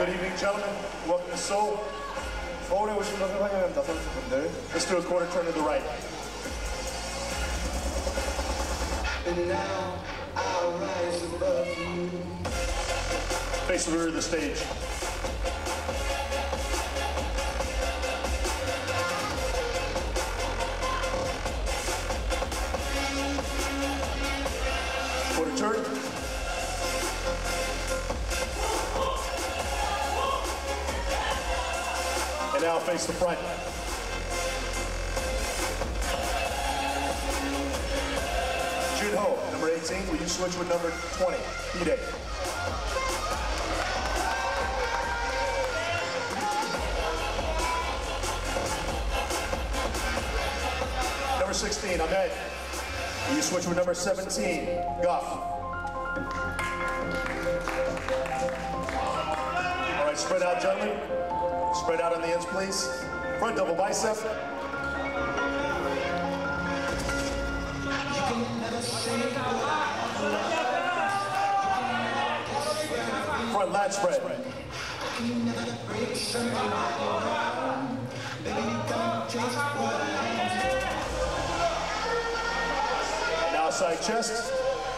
good evening, gentlemen. Welcome to Seoul. 서울에 오신 것을 환영합니다, 선수분들. Let's do a quarter turn to the right. And now I'll rise above you. Face the rear of the stage. Quarter turn. And now face the front. Junho, number 18, will you switch with number 20, Hide? Number 16, Ahmed, will you switch with number 17, Goff? All right, spread out, gentlemen. Spread out on the ends, please. Front double bicep. Front lat spread. Now side chest.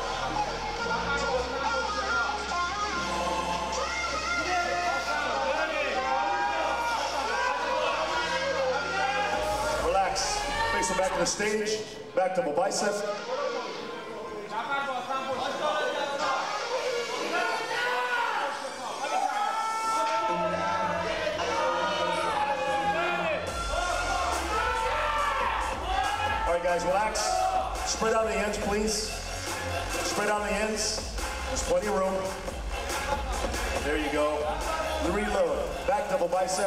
Relax. Face the back of the stage. Back double bicep. All right, guys, relax. Spread out the ends, please. Spread out the ends. There's plenty of room. There you go. The reload. Back double bicep.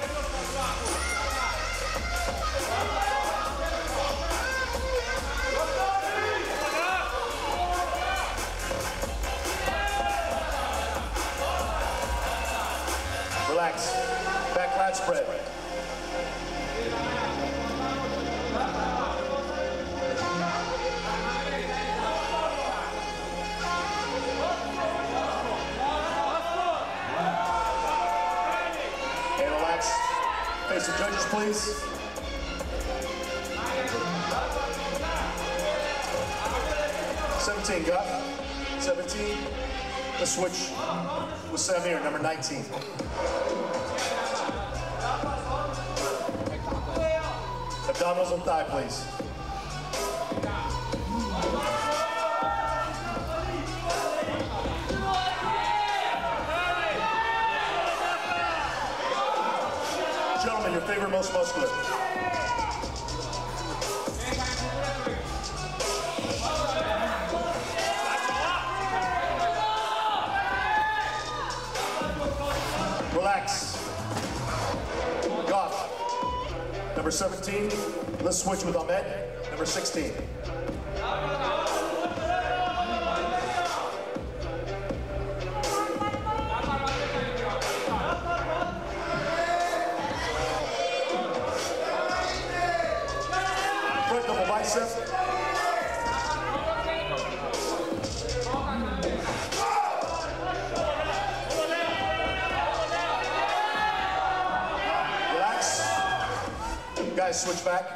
Relax. Back lat spread. And relax. Face the judges, please. $17, got 17. Let's switch with Samir, number 19. Abdominals and thigh, please. Gentlemen, your favorite, most muscular. Relax. Goff. Number 17, let's switch with Ahmed, number 16. Front double bicep. Guys, switch back.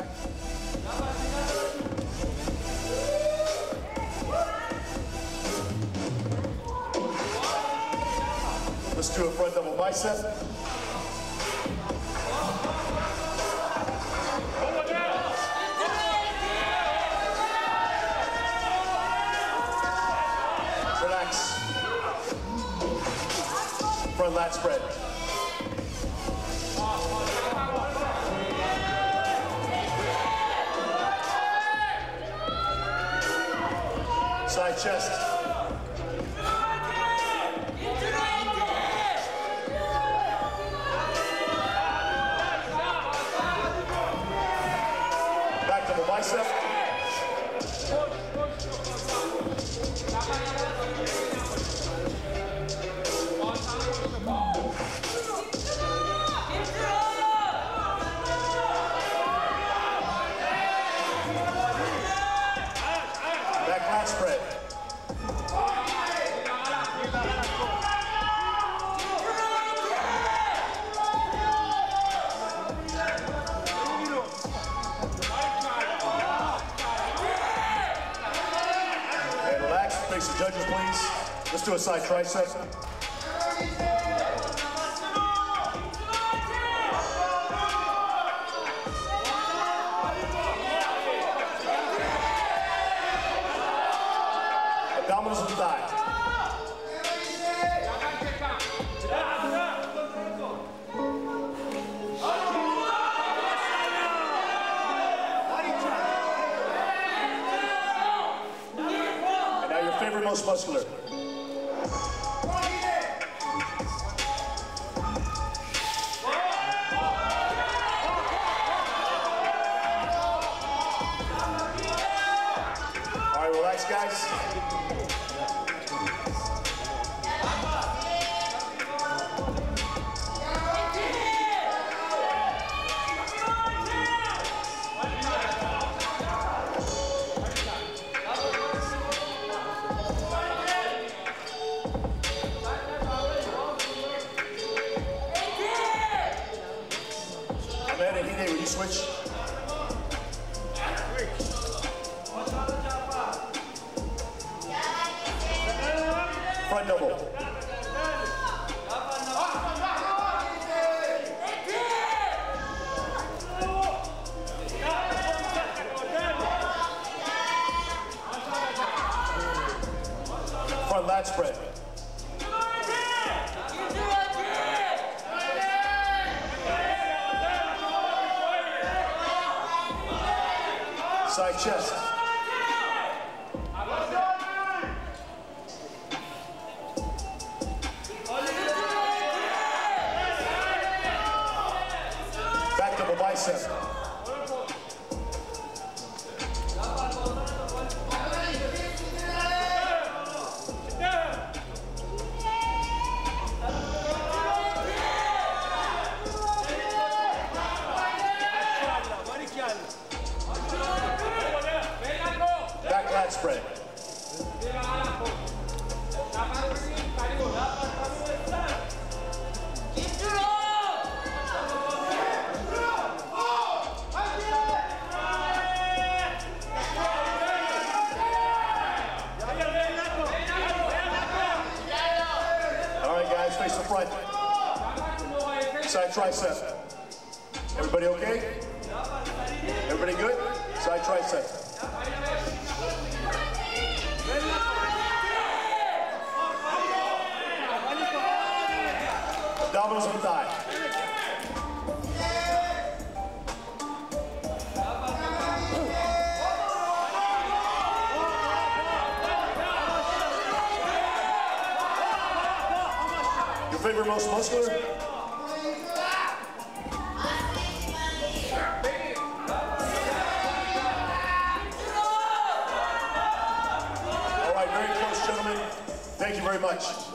Let's do a front double bicep. Relax. Front lat spread. Side chest. Back double bicep. Back lat spread. face the judges, please. Let's do a side tricep. Abdominals and thigh. And now your favorite, most muscular. All right, relax, guys. Hide, will you switch? Front double. Front lat spread. Side chest. Back double bicep. Back lat spread. All right, guys, face the front. Side tricep. Everybody okay? Everybody good? Side tricep. Abdominals and thigh. Your favorite, most muscular? All right, very close, gentlemen. Thank you very much.